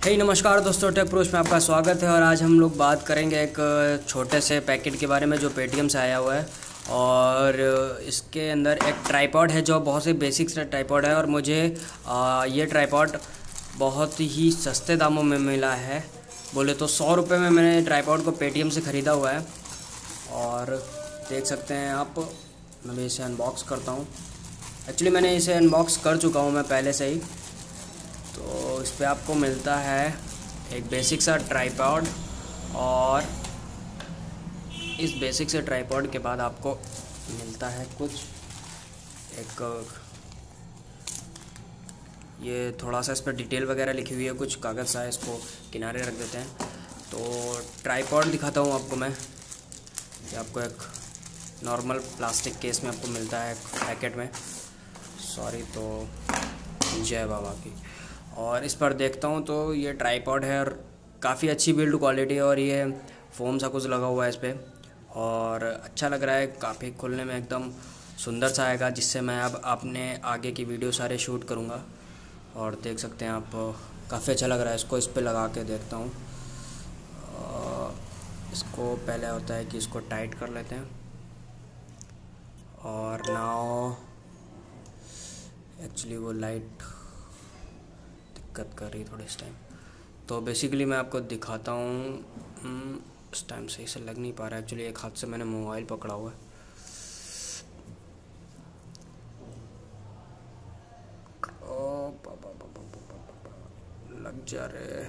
नमस्कार दोस्तों, take pros में आपका स्वागत है। और आज हम लोग बात करेंगे एक छोटे से पैकेट के बारे में जो पेटीएम से आया हुआ है। और इसके अंदर एक ट्राइपॉड है जो बहुत से बेसिक सा ट्राइपॉड है। और मुझे ये ट्राइपॉड बहुत ही सस्ते दामों में मिला है। बोले तो 100 रुपये में मैंने ट्राइपॉड को पेटीएम से ख़रीदा हुआ है। और देख सकते हैं आप, मैं इसे अनबॉक्स करता हूँ। एक्चुअली मैंने इसे अनबॉक्स कर चुका हूँ मैं पहले से ही। तो इस पर आपको मिलता है एक बेसिक सा ट्राइपॉड, और इस बेसिक से ट्राइपॉड के बाद आपको मिलता है कुछ एक ये थोड़ा सा इस पर डिटेल वगैरह लिखी हुई है, कुछ कागज़ सा है, इसको किनारे रख देते हैं। तो ट्राइपॉड दिखाता हूँ आपको मैं। ये आपको एक नॉर्मल प्लास्टिक केस में आपको मिलता है पैकेट में, सॉरी, तो जय बाबा की। और इस पर देखता हूँ तो ये ट्राइपॉड है और काफ़ी अच्छी बिल्ड क्वालिटी है। और ये फोम सा कुछ लगा हुआ है इस पर, और अच्छा लग रहा है। काफ़ी खुलने में एकदम सुंदर सा आएगा, जिससे मैं अब अपने आगे की वीडियो सारे शूट करूँगा। और देख सकते हैं आप, काफ़ी अच्छा लग रहा है। इसको इस पर लगा के देखता हूँ। इसको पहले होता है कि इसको टाइट कर लेते हैं। और नाउ एक्चुअली वो लाइट दिक्कत कर रही थोड़े इस टाइम। तो बेसिकली मैं आपको दिखाता हूँ। इस टाइम सही से लग नहीं पा रहा है। एक्चुअली एक हाथ से मैंने मोबाइल पकड़ा हुआ है। ओ लग जा रहे,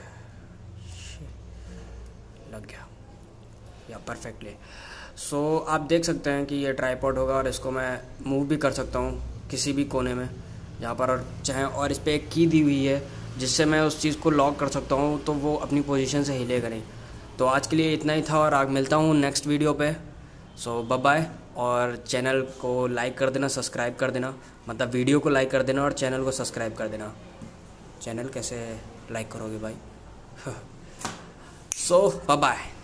लग गया या परफेक्टली। सो आप देख सकते हैं कि ये ट्राइपॉड होगा, और इसको मैं मूव भी कर सकता हूँ किसी भी कोने में जहाँ पर और चाहे। और इस पर एक की दी हुई है जिससे मैं उस चीज़ को लॉक कर सकता हूँ, तो वो अपनी पोजीशन से हिले करें। तो आज के लिए इतना ही था, और आज मिलता हूँ नेक्स्ट वीडियो पे। So bye bye. और चैनल को लाइक कर देना, सब्सक्राइब कर देना, मतलब वीडियो को लाइक कर देना और चैनल को सब्सक्राइब कर देना। चैनल कैसे लाइक करोगे भाई? So bye bye.